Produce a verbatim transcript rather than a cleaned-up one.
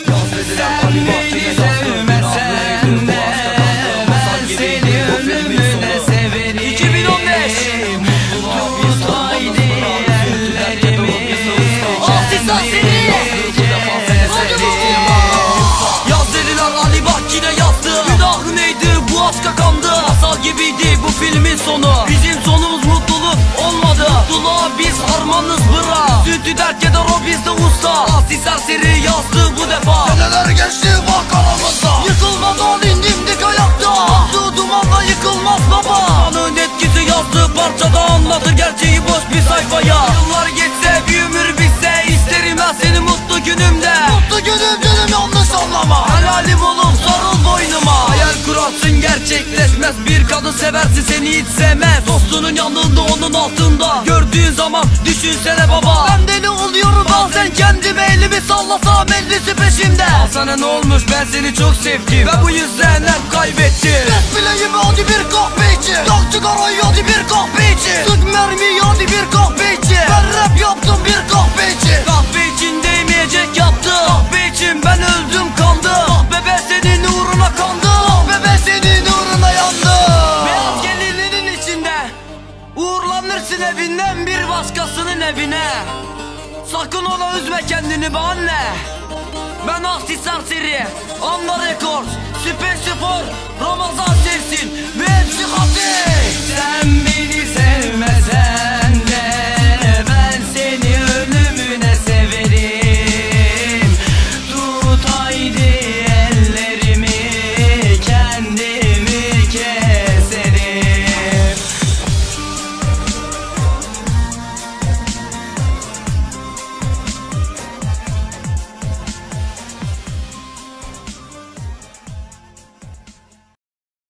Sen beni sevmesen de ben seni ölümüne severim. iki bin on beş Tut haydi ellerimi, Alkışlar seni. yaz dediler Ali bak yine yazdı. Günah neydi bu aşka kandı. Masal gibiydi bu filmin sonu. Bizim sonumuz mutluluk olmadı. Mutluluğa biz harmanız bıra. Sütü dert eder o bizde usta. Asi serseri yazdı bu defa. Seneler geçti bak aramızda. Yıkılmadan indimdik ayakta. Attığı dumanla yıkılmaz baba. Kanın etkisi yazdığı parçada anlatır gerçeği boş bir sayfaya. Yıllar geçse bir ömür bitse isterim ben seni mutlu günümde. Mutlu günüm canım yanlış anlama. Helalim olup sarıl boynuma. Hayal kurarsın gerçekleşmez. Bir kadın seversin seni hiç sevmez. Dostunun yanında onun altında. Gördüğün zaman düşünsene baba. Ben deli oluyorum bazen kendime, elimi sallasam ellisi peşimde. Sana ne olmuş ben seni çok sevdim ve bu yüzden hep kaybettim. Besbileyim hadi bir kahve içi. Yak çıkarayı hadi bir kahve içi. Sık mermiyi hadi bir kahve içi. Ben rap yaptım bir kahve içi. Kahve için değmeyecek yaptı. Kahve için ben öldüm kandım. Kahve ben senin uğruna kandım. Kahve ben senin uğruna yandım. Beyaz gelinliğin içinde uğurlanırsın evinden bir başkasının evine. Sakın ola üzme kendini be anne. Ben Ahti Serseri, Anda Records, Süper Spor, Ramazan Sevsin ve hepsi Hati. Sen beni sevmesen